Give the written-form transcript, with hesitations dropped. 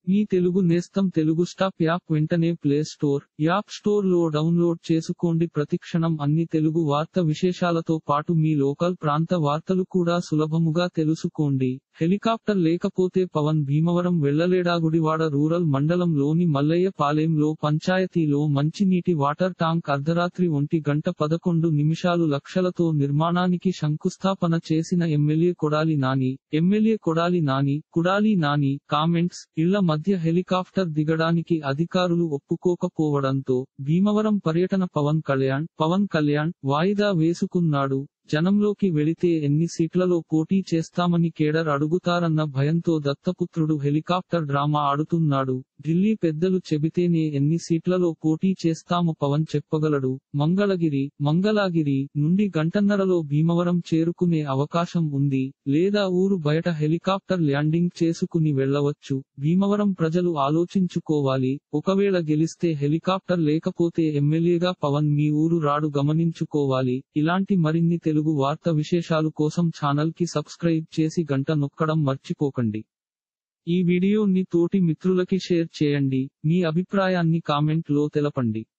మీ తెలుగు నేస్తం Telugu stop app వెంటనే play store, app store లో డౌన్లోడ్ చేసుకోండి. ప్రతిక్షణం అన్ని తెలుగు వార్త విశేషాలతో పాటు మీ లోకల్ ప్రాంత వార్తలు కూడా సులభముగా తెలుసుకోండి. హెలికాప్టర్ లేకపోతే పవన్ భీమవరం వెళ్లలేడా? గుడివాడ రూరల్ మండలం లోని మల్లయ్య పాలెంలో పంచాయతీలో మంచినీటి వాటర్ ట్యాంక్ అర్ధరాత్రి 1:11 లక్షలతో నిర్మాణానికి శంకుస్థాపన చేసిన MLA Kodali Nani. MLA Kodali Nani comments. ఇళ్ల మధ్య హెలికాప్టర్ దిగడానికి అధికారులు ఒప్పుకోకపోవడంతో భీమవరం పర్యటన పవన్ కళ్యాణ్ వాయిదా వేసుకున్నాడు. జనంలోకి వెళితే ఎన్ని సీట్లలో పోటీ చేస్తామని కేడర్ అడుగుతారన్న భయంతో దత్తపుత్రుడు హెలికాప్టర్ డ్రామా ఆడుతున్నాడు. ఢిల్లీ పెద్దలు చెబితేనే ఎన్ని సీట్లలో పోటీ చేస్తామో పవన్ చెప్పగలడు. మంగళగిరి నుండి గంటన్నరలో భీమవరం చేరుకునే అవకాశం ఉంది. లేదా ఊరు బయట హెలికాప్టర్ ల్యాండింగ్ చేసుకుని వెళ్లవచ్చు. భీమవరం ప్రజలు ఆలోచించుకోవాలి. ఒకవేళ గెలిస్తే హెలికాప్టర్ లేకపోతే ఎమ్మెల్యేగా పవన్ మీ ఊరు రాడు. గమనించుకోవాలి. ఇలాంటి మరిన్ని తెలుగు వార్త విశేషాలు కోసం ఛానల్ కి సబ్స్క్రైబ్ చేసి గంట నొక్కడం మర్చిపోకండి. ఈ వీడియోని తోటి మిత్రులకి షేర్ చేయండి. మీ అభిప్రాయాన్ని కామెంట్ లో తెలపండి.